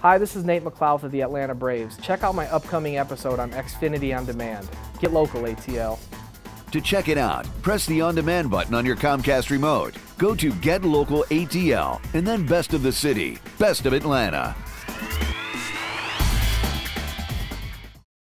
Hi, this is Nate McLouth of the Atlanta Braves. Check out my upcoming episode on Xfinity On Demand. Get local, ATL. To check it out, press the On Demand button on your Comcast remote. Go to Get Local ATL and then Best of the City, Best of Atlanta.